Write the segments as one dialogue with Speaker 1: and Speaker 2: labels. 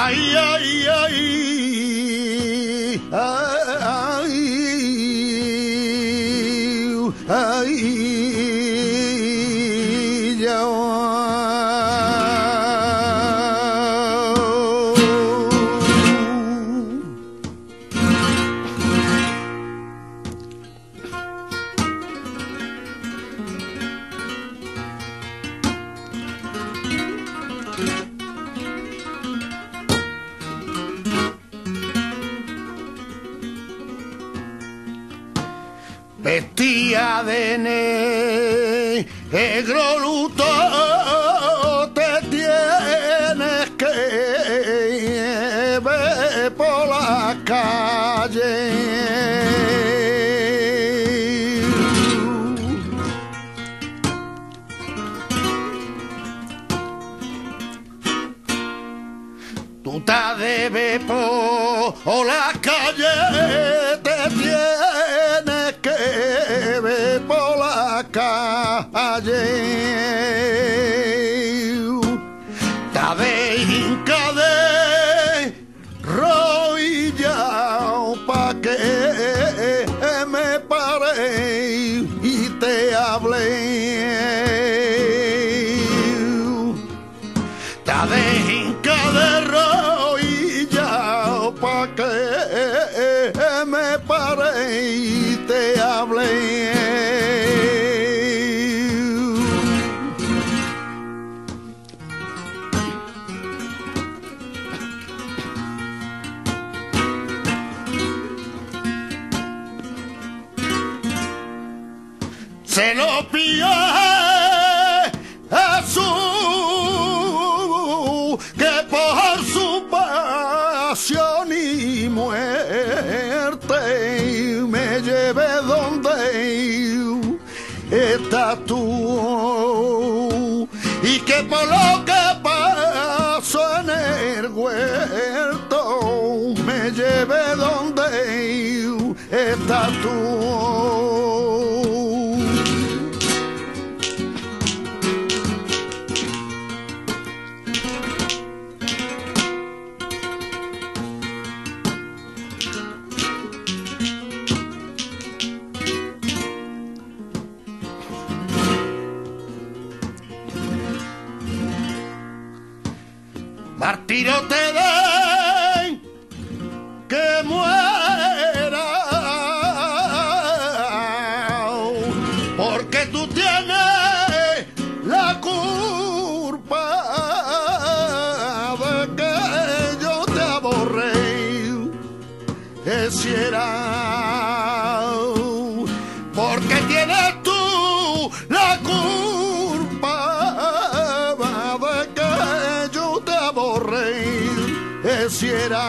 Speaker 1: Ay, ay, ay, ay, ay, ya. Vestía de negro luto, te tienes que ver por la calle. Tú te debes por la calle, te tienes que ver por la calle. Te de hinca de rodilla pa' que me pare y te hable. Te de hinca de rodilla pa' que me pare y te hable. Se lo pilló a su, que por su pasión y muerte me lleve donde estás tú, y que por lo que pasó en el huerto me lleve donde estás tú. Martirio te den que muera, porque tú tienes la culpa de que yo te aborreciera, porque tienes tú la culpa de que yo te aborreciera.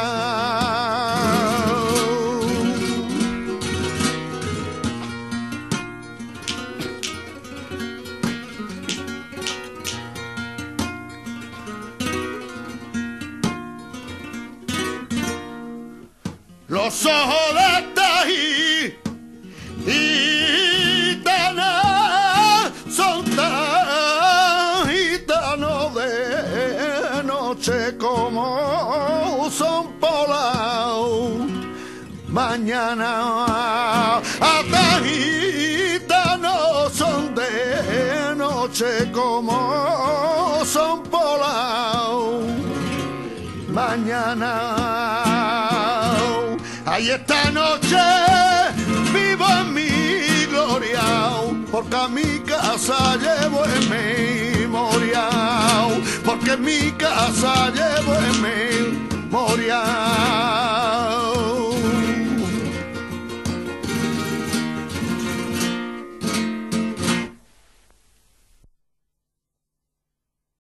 Speaker 1: Los ojos de esta gitana son tan gitanos de noche como son por la mañana. Hasta gitanos son de noche como son por la mañana. Ay, esta noche vivo en mi gloria, porque a mi casa llevo en memoria, porque en mi casa llevo en memoria.